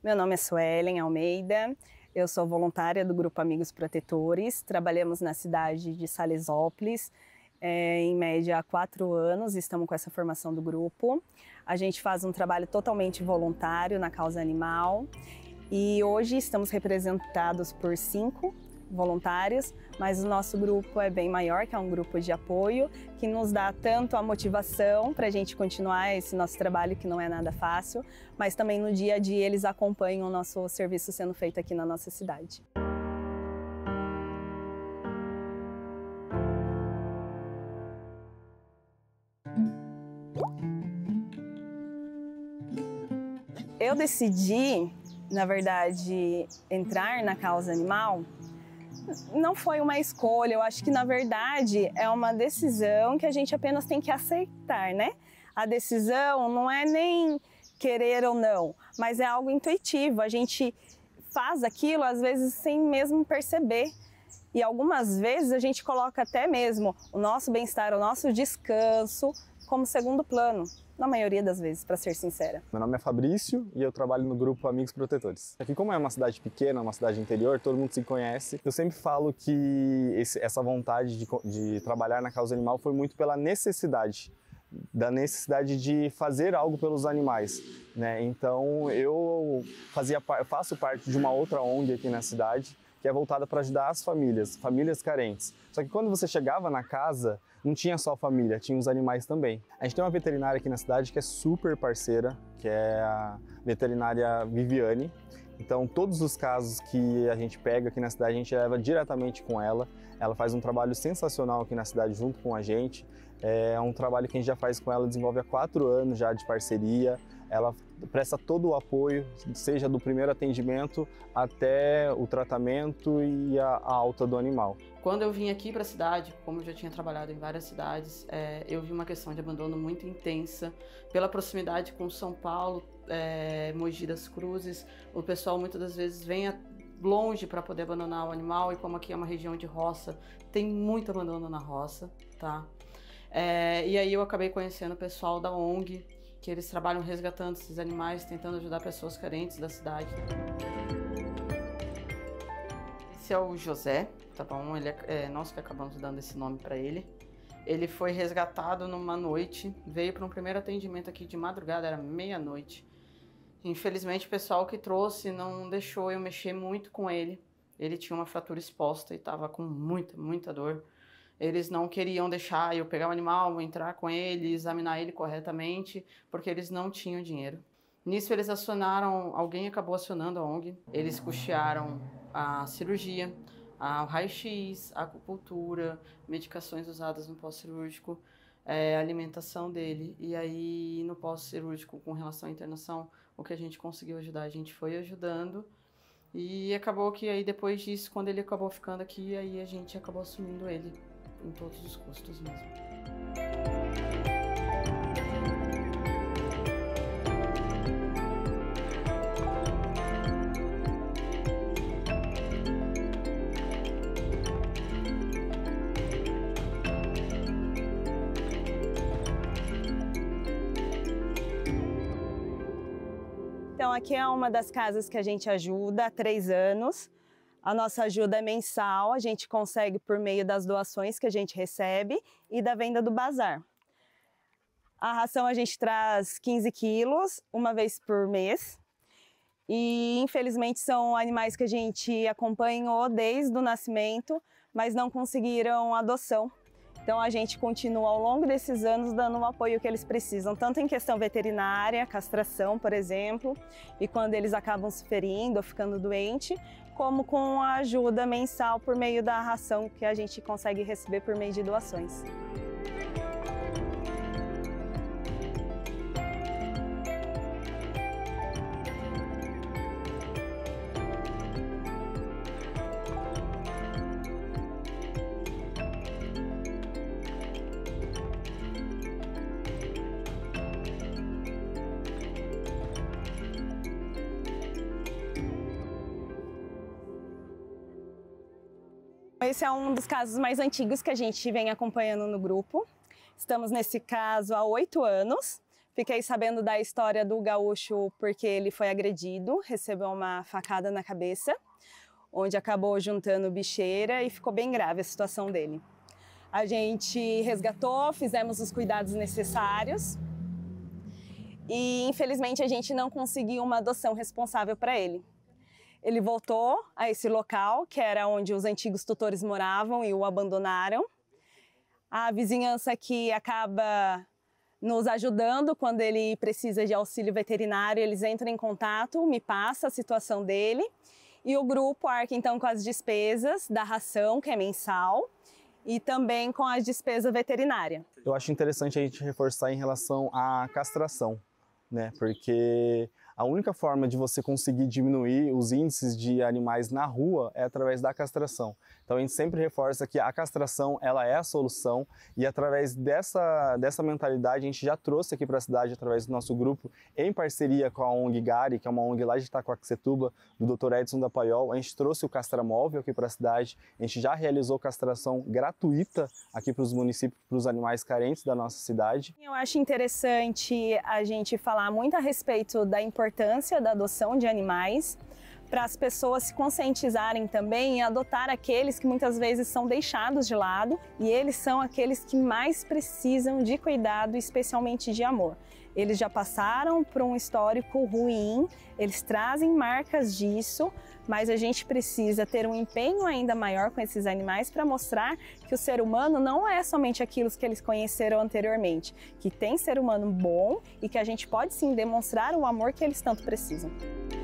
Meu nome é Suelen Almeida, eu sou voluntária do Grupo Amigos Protetores, trabalhamos na cidade de Salesópolis, em média há 4 anos, estamos com essa formação do grupo. A gente faz um trabalho totalmente voluntário na causa animal e hoje estamos representados por 5 voluntários, mas o nosso grupo é bem maior, que é um grupo de apoio, que nos dá tanto a motivação para a gente continuar esse nosso trabalho, que não é nada fácil, mas também no dia a dia eles acompanham o nosso serviço sendo feito aqui na nossa cidade. Eu decidi, na verdade, entrar na causa animal. Não foi uma escolha, eu acho que na verdade é uma decisão que a gente apenas tem que aceitar, né? A decisão não é nem querer ou não, mas é algo intuitivo, a gente faz aquilo às vezes sem mesmo perceber. E algumas vezes a gente coloca até mesmo o nosso bem-estar, o nosso descanso como segundo plano. Na maioria das vezes, para ser sincera. Meu nome é Fabrício e eu trabalho no Grupo Amigos Protetores. Aqui, como é uma cidade pequena, uma cidade interior, todo mundo se conhece, eu sempre falo que essa vontade de trabalhar na causa animal foi muito pela necessidade, da necessidade de fazer algo pelos animais, né? Então eu faço parte de uma outra ONG aqui na cidade, que é voltada para ajudar as famílias carentes. Só que quando você chegava na casa, não tinha só a família, tinha os animais também. A gente tem uma veterinária aqui na cidade que é super parceira, que é a veterinária Viviane. Então todos os casos que a gente pega aqui na cidade, a gente leva diretamente com ela. Ela faz um trabalho sensacional aqui na cidade junto com a gente. É um trabalho que a gente já faz com ela, desenvolve há 4 anos já de parceria. Ela presta todo o apoio, seja do primeiro atendimento até o tratamento e a alta do animal. Quando eu vim aqui para a cidade, como eu já tinha trabalhado em várias cidades, eu vi uma questão de abandono muito intensa. Pela proximidade com São Paulo, Mogi das Cruzes, o pessoal muitas das vezes vem longe para poder abandonar o animal, e como aqui é uma região de roça, tem muito abandono na roça, tá? E aí eu acabei conhecendo o pessoal da ONG, que eles trabalham resgatando esses animais, tentando ajudar pessoas carentes da cidade. Esse é o José, tá bom? Ele nós que acabamos dando esse nome para ele. Ele foi resgatado numa noite, veio para um primeiro atendimento aqui de madrugada, era meia-noite. Infelizmente o pessoal que trouxe não deixou eu mexer muito com ele. Ele tinha uma fratura exposta e estava com muita dor. Eles não queriam deixar eu pegar o animal, entrar com ele, examinar ele corretamente, porque eles não tinham dinheiro. Nisso eles acionaram, alguém acabou acionando a ONG, eles custearam a cirurgia, o raio-x, a acupuntura, medicações usadas no pós-cirúrgico, a alimentação dele. E aí no pós-cirúrgico, com relação à internação, o que a gente conseguiu ajudar, a gente foi ajudando. E acabou que aí depois disso, quando ele acabou ficando aqui, aí a gente acabou assumindo ele em todos os custos mesmo. Então aqui é uma das casas que a gente ajuda há 3 anos. A nossa ajuda é mensal, a gente consegue por meio das doações que a gente recebe e da venda do bazar. A ração a gente traz 15 quilos, uma vez por mês. E infelizmente são animais que a gente acompanhou desde o nascimento, mas não conseguiram adoção. Então a gente continua ao longo desses anos dando o apoio que eles precisam, tanto em questão veterinária, castração, por exemplo, e quando eles acabam se ferindo ou ficando doentes, como com a ajuda mensal por meio da ração que a gente consegue receber por meio de doações. Esse é um dos casos mais antigos que a gente vem acompanhando no grupo. Estamos nesse caso há 8 anos. Fiquei sabendo da história do gaúcho porque ele foi agredido, recebeu uma facada na cabeça, onde acabou juntando bicheira e ficou bem grave a situação dele. A gente resgatou, fizemos os cuidados necessários e infelizmente a gente não conseguiu uma adoção responsável para ele. Ele voltou a esse local, que era onde os antigos tutores moravam e o abandonaram. A vizinhança aqui acaba nos ajudando quando ele precisa de auxílio veterinário, eles entram em contato, me passa a situação dele e o grupo arca então com as despesas da ração, que é mensal, e também com a despesa veterinária. Eu acho interessante a gente reforçar em relação à castração, né? Porque a única forma de você conseguir diminuir os índices de animais na rua é através da castração. Então a gente sempre reforça que a castração ela é a solução e através dessa mentalidade a gente já trouxe aqui para a cidade através do nosso grupo, em parceria com a ONG Gari, que é uma ONG lá de Itacoaxetuba, do Dr. Edson da Paiol, a gente trouxe o castramóvel aqui para a cidade, a gente já realizou castração gratuita aqui para os municípios, para os animais carentes da nossa cidade. Eu acho interessante a gente falar muito a respeito da importância da adoção de animais, para as pessoas se conscientizarem também e adotar aqueles que muitas vezes são deixados de lado e eles são aqueles que mais precisam de cuidado, especialmente de amor. Eles já passaram por um histórico ruim, eles trazem marcas disso, mas a gente precisa ter um empenho ainda maior com esses animais para mostrar que o ser humano não é somente aquilo que eles conheceram anteriormente, que tem ser humano bom e que a gente pode sim demonstrar o amor que eles tanto precisam.